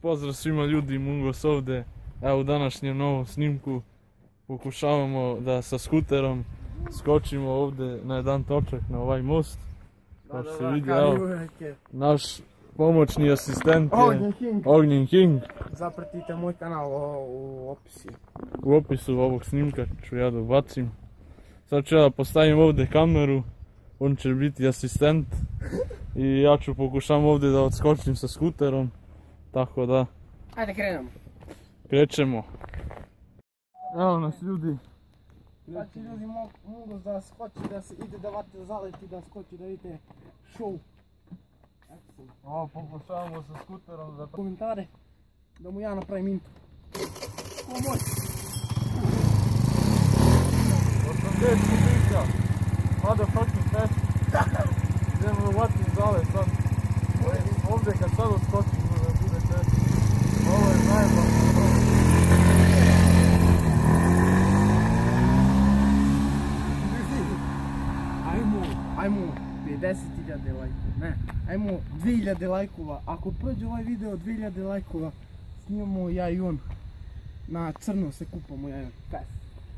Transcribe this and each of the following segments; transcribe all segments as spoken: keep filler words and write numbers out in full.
pozdrav svima ljudi, Mungos ovdje. Evo u današnjem novom snimku pokušavamo da sa skuterom skočimo ovdje na jedan točak na ovaj most. Kao što se vidi, evo, naš pomoćni asistent je Ognjen King. Zapratite moj kanal u opisu. U opisu ovog snimka ću ja da ubacim. Sad ću ja da postavim ovdje kameru, on će biti asistent i ja ću pokušam ovdje da odskočim sa skuterom. Tako da... Ajde krenemo. Krećemo. Evo nas ljudi. Znači ljudi mogu da skoči, da se ide da vate zaleti, da skoči da vidite show. Ovo pokušavamo sa skuterom za... Komentare, da mu ja napravim intro. Ko moj? osamdeset stupnja. Motherfucking fest. Idemo uvati zalet sad. Ovdje kad sad odskočim da bude test. Ovo je najbolje. Ajmo, ajmo pedeset hiljada lajkova, ne, ajmo dvije hiljade lajkova. Ako prođe ovaj video dvije hiljade lajkova, snimamo ja i on. Na crno se kupamo ja i on. Fest.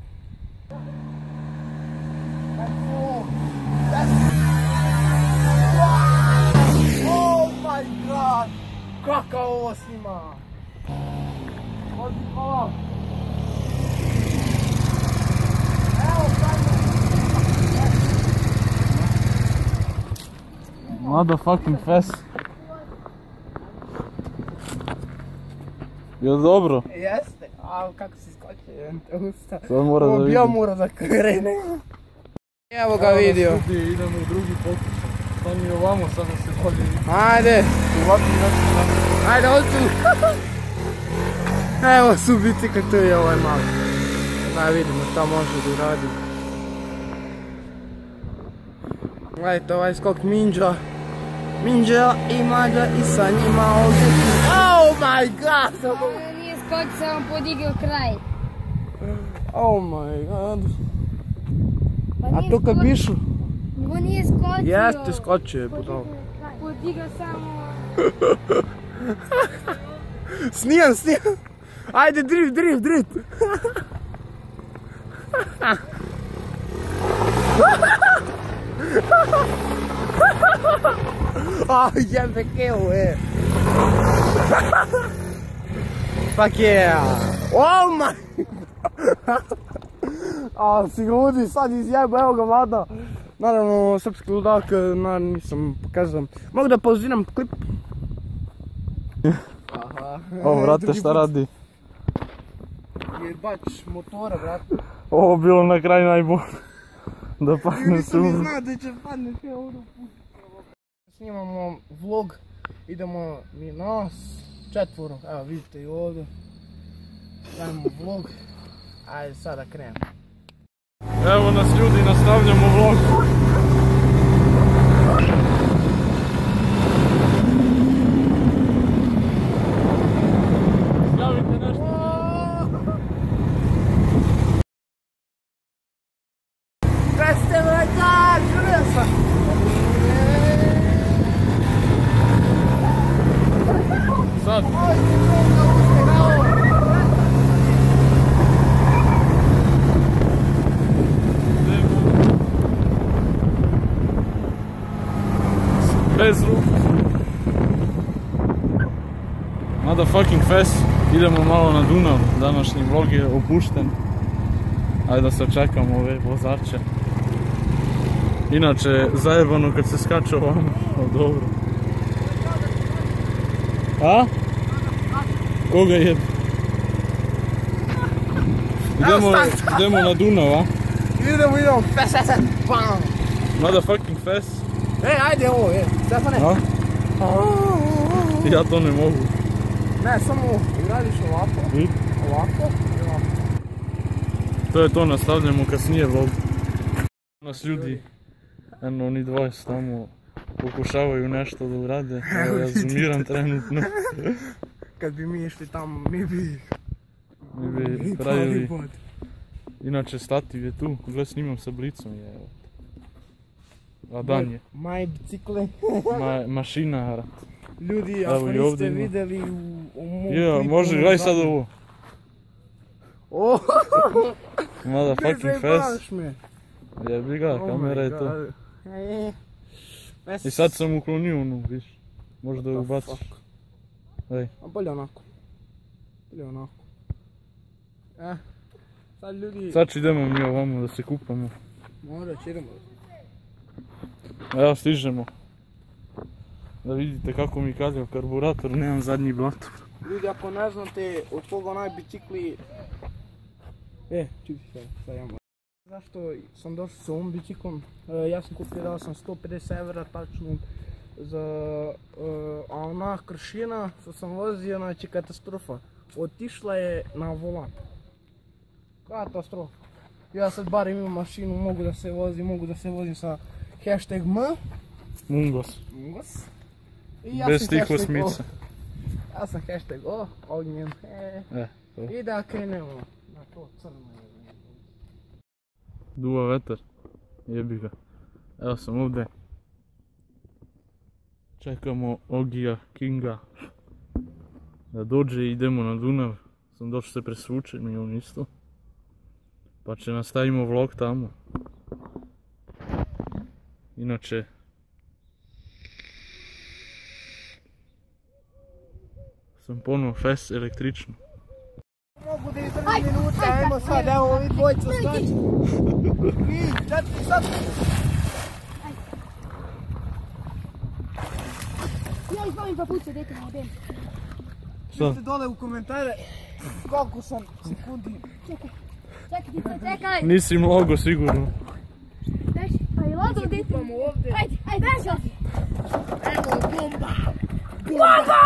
Oh my god! Kaka ovo snima! Odi hvala! Evo Motherfucking fest. Jel dobro? Jeste, a kako si skočio, usta. Sad mora da vidim. Ja mora da krene. Evo ga vidio. Idemo u drugi pokušaj. Sad mi ovamo, sad da se bolje vidi. Ajde. Ovako nešto nam. Ajde, odu. Evo su bicikl, tu je ovaj mali. Daj vidimo šta može da uradi. Gledajte ovaj skok Minđa. Minđa i Mađa i sa njima ovdje. Oh my god! Ovo nije skoč, sam podigao kraj. Oh my god. A to kad pišu? Ovo nije skočio. Jeste, skočio je budalo. Podigao samo... Snijam, snijam. Ajde, drift, drift, drift. A, jebe keo, e. Fuck yeah. Oh my. A, si ludi, sad izjeba, evo ga vlada. Naravno, srpski ludak, naravno nisam pokazam. Mogu da pauziram klip? Aha. O, vrate, šta radi? Jebač motora, brate. Ovo bilo na kraju najbolje. Da padne se Nisam ni umro. znao da će padne sve ovdje. Snimamo vlog, idemo mi nas, četvoro, evo vidite i ovdje. Radimo vlog, ajde sada krenemo. Evo nas ljudi, nastavljamo vlog. Stavite nešto. Peste vrata, žurio sam! Sad. Bez ruku. Motherfucking fest. Idemo malo na Dunav. Današnji vlog je opušten. Ajde da se čekamo ove vozače. Inače, zajebano kad se skače ovamo. O, dobro. A? Koga jebe? Idemo, idemo na Dunav, a? Idemo, idemo, fest, fest, bam! Motherfucking fest. Ej, ajde ovo, je, Stefane. A? Ja to ne mogu. Ne, samo radiš ovako, I? ovako i ovako. To je to, nastavljamo kasnije vlog. Nas ljudi, eno oni dvoje tamo pokušavaju nešto da urade, evo ja zoomiram trenutno. Kad bi mi išli tamo, mi bi... Mi bi pravili... Inače stativ je tu, gledaj snimam sa blicom je, evo. A dan je. Maj bicikle. Ma, mašina, vrat. Ljudi, Evo ako i niste ovdje ima. vidjeli u, u mom Jo, klipu, može, ono gledaj sad zadnje- ovo. Oh, Motherfucking ne face. zajebavaš me. Jebi ga, Oh kamera my je to. God. E, I sad sam uklonio onu, viš. Možda ju What the ubaciš. fuck? Ej, A bolje onako. Bolje onako. Eh, sad ljudi, sad ću idemo mi ovamo da se kupamo. morat idemo. Evo stižemo. Da vidite kako mi kalja karburator, nemam zadnji blato. Ljudi, ako ne znate od koga onaj bicikli... E, čuj se, sad ja moram. Zašto sam došao s ovom biciklom? E, ja sam kupio, dao sam sto pedeset evra tačno za... E, a ona kršina što sam vozio, znači katastrofa. Otišla je na volan. Katastrofa. Ja sad barem imam mašinu, mogu da se vozim, mogu da se vozim sa hashtag M. Mungos. Mungos. I ja Bez sam tih hashtag O. osmica. Ja sam hashtag O, ognjen. E. E, to. I da krenemo na to crno. Duva vetar. Jebi ga. Evo sam ovdje. Čekamo Ogija Kinga da dođe i idemo na Dunav. Sam došao se presvučen i on isto. Pa će nastavimo vlog tamo. Inače... Sam ponovo fes električno. Mogu da izdržim minuta, ajmo sad, evo ovi dvojca skaču. I, četiri, sad. Ja izbavim papuče, dajte mi odem. Šta? Pišite dole u komentare koliko sam sekundi. Čekaj, čekaj, Tica, čekaj. Nisi mnogo sigurno. Beži, pa je lado, dajte mi. Kupamo ovdje. Ajde, ajde, beži ovdje. Evo bomba. Bomba!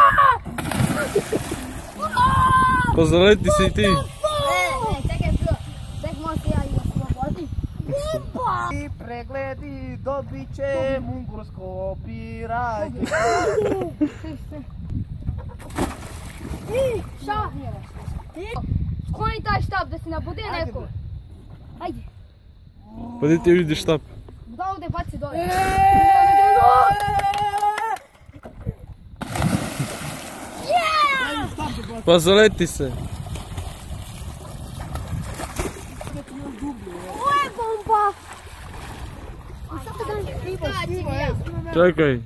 Pa zaleti se i ti. E, e, čekaj, prvo. Čekaj, malo se ja i oslobodim. Bomba! I pregledi dobit će mungursko pirajke. I, šta? Skloni taj štab da se nabude neko. Ajde. Pa gdje ti vidiš štap? Da ovdje baci dole. Pa zaleti se. Ovo je bomba! I sad da mi izaći ja. Čekaj.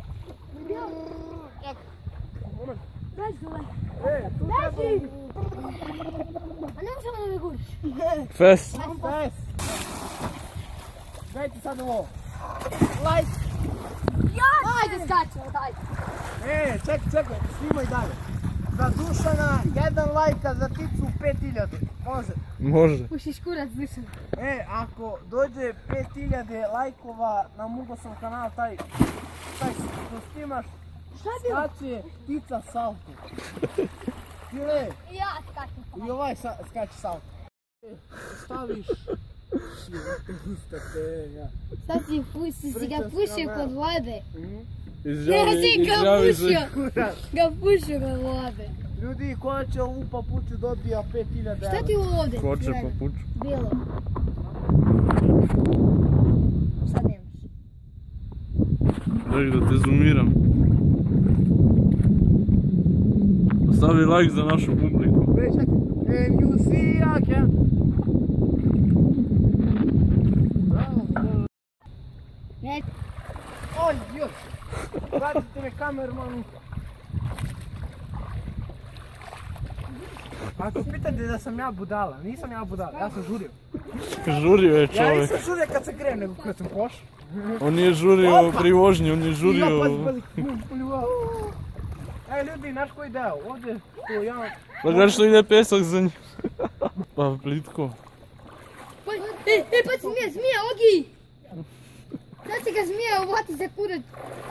Beži dole. E, tu Beži! A ne možemo da me guriš. Fes. Fes. Dajte sad ovo. Like. Ajde skačemo, daj. E, čekaj, čekaj, snimaj dalje. Za Dušana jedan like, a za Ticu pet hiljada. Može. Može. Pušiš kurac Dušan. E, ako dođe pet hiljada lajkova na Mungosov kanal, taj, taj što snimaš, Šta je bilo? skače Tica salto. Ile, Ja skačem. i ovaj sa, skače salto. E, staviš... Usta te, ja. Sad si, pu- si, si ga pušio kod vode. Mhm. Ja Izjavi, si ga izjavi se. pušio. Kurac. Ga pušio kod vode. Ljudi, ko će ovu papuču dobija pet hiljada Šta ti ovo ovdje? Ko će Crveno. papuču? Bijelo. Sad nemaš. Čekaj da te zoomiram. Ostavi like za našu publiku. Već, čekaj. And you see I can... Bravo, bravo. Ne, Oj, joj. Vratite me kamermanu. Ako pitate da sam ja budala, nisam ja budala, ja sam žurio. Žurio je Ja čovjek. nisam žurio kad se krenem, nego kad sam pošao. On nije žurio Opa! pri vožnji, on je Ja žurio... pazi, pazi, bum, poljuva. Ej ljudi, znaš koji deo? Ovdje, tu ja... Pa gledaj što ide pesak za njim. Pa plitko. pa, e, e, pa zmija, zmija, Ogi! Sad se ga zmija uvati za kurac.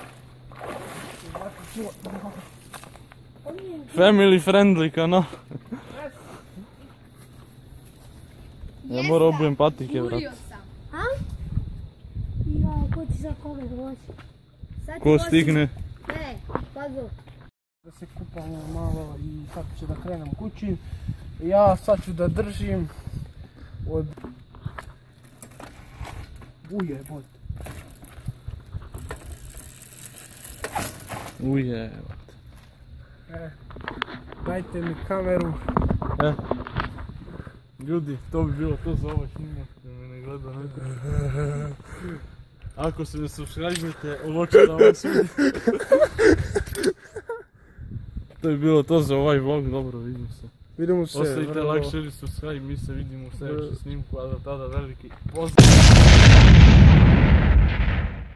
Family friendly kanal. Ja moram obujem patike, vrat. Žurio sam. A? Ja, ko ti za koga doći? Sad ti Ko vozi- stigne? Ne, pazo. Da se kupamo malo i sad ću da krenem kući. Ja sad ću da držim od... Uje, bod. Uje. E, dajte mi kameru. E, ljudi, to bi bilo to za ovaj snimak, da me ne gleda neko. Ako se ne subscribe-ujete, ovo ću da vam sviđa. To bi bilo to za ovaj vlog, dobro, vidimo se. Vidimo se. Ostavite like, share i subscribe, mi se vidimo u sljedećem snimku, a do tada veliki pozdrav!